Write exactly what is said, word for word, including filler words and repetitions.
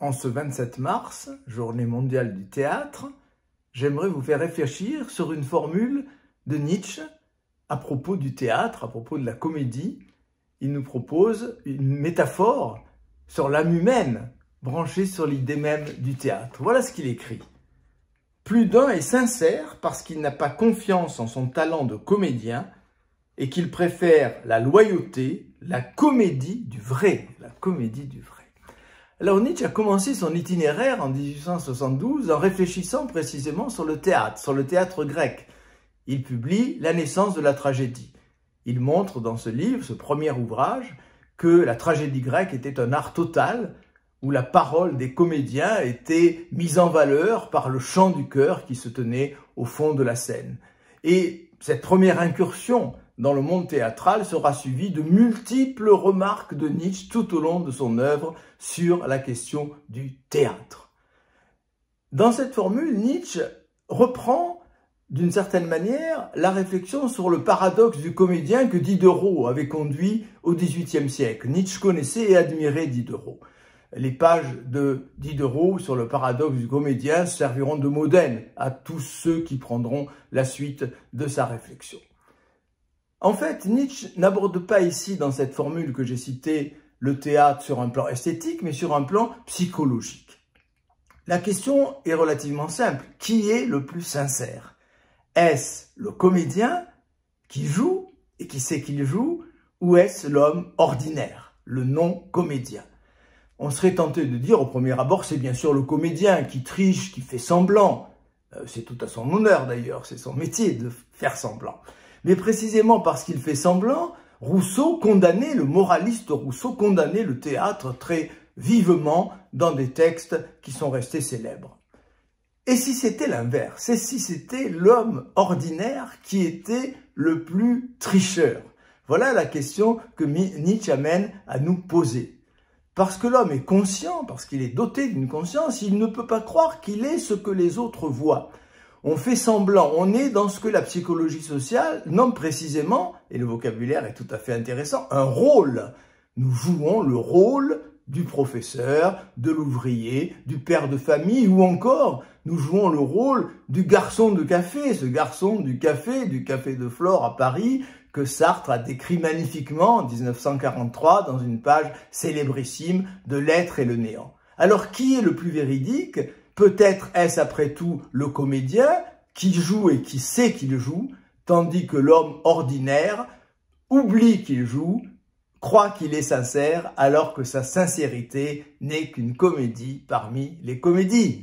En ce vingt-sept mars, journée mondiale du théâtre, j'aimerais vous faire réfléchir sur une formule de Nietzsche à propos du théâtre, à propos de la comédie. Il nous propose une métaphore sur l'âme humaine, branchée sur l'idée même du théâtre. Voilà ce qu'il écrit. Plus d'un est sincère parce qu'il n'a pas confiance en son talent de comédien et qu'il préfère la loyauté, la comédie du vrai, la comédie du vrai. Alors Nietzsche a commencé son itinéraire en mille huit cent soixante-douze en réfléchissant précisément sur le théâtre, sur le théâtre grec. Il publie La naissance de la tragédie. Il montre dans ce livre, ce premier ouvrage, que la tragédie grecque était un art total où la parole des comédiens était mise en valeur par le chant du cœur qui se tenait au fond de la scène. Et cette première incursion dans le monde théâtral sera suivie de multiples remarques de Nietzsche tout au long de son œuvre sur la question du théâtre. Dans cette formule, Nietzsche reprend d'une certaine manière la réflexion sur le paradoxe du comédien que Diderot avait conduit au dix-huitième siècle. Nietzsche connaissait et admirait Diderot. Les pages de Diderot sur le paradoxe du comédien serviront de modèle à tous ceux qui prendront la suite de sa réflexion. En fait, Nietzsche n'aborde pas ici, dans cette formule que j'ai citée, le théâtre sur un plan esthétique, mais sur un plan psychologique. La question est relativement simple. Qui est le plus sincère? Est-ce le comédien qui joue et qui sait qu'il joue, ou est-ce l'homme ordinaire, le non-comédien? On serait tenté de dire au premier abord, c'est bien sûr le comédien qui triche, qui fait semblant. C'est tout à son honneur d'ailleurs, c'est son métier de faire semblant. Mais précisément parce qu'il fait semblant, Rousseau condamnait, le moraliste Rousseau condamnait le théâtre très vivement dans des textes qui sont restés célèbres. Et si c'était l'inverse, et si c'était l'homme ordinaire qui était le plus tricheur? Voilà la question que Nietzsche amène à nous poser. Parce que l'homme est conscient, parce qu'il est doté d'une conscience, il ne peut pas croire qu'il est ce que les autres voient. On fait semblant, on est dans ce que la psychologie sociale nomme précisément, et le vocabulaire est tout à fait intéressant, un rôle. Nous jouons le rôle du professeur, de l'ouvrier, du père de famille, ou encore nous jouons le rôle du garçon de café, ce garçon du café, du café de Flore à Paris, que Sartre a décrit magnifiquement en mille neuf cent quarante-trois dans une page célébrissime de L'être et le néant. Alors qui est le plus véridique? Peut-être est-ce après tout le comédien qui joue et qui sait qu'il joue, tandis que l'homme ordinaire oublie qu'il joue, croit qu'il est sincère alors que sa sincérité n'est qu'une comédie parmi les comédies.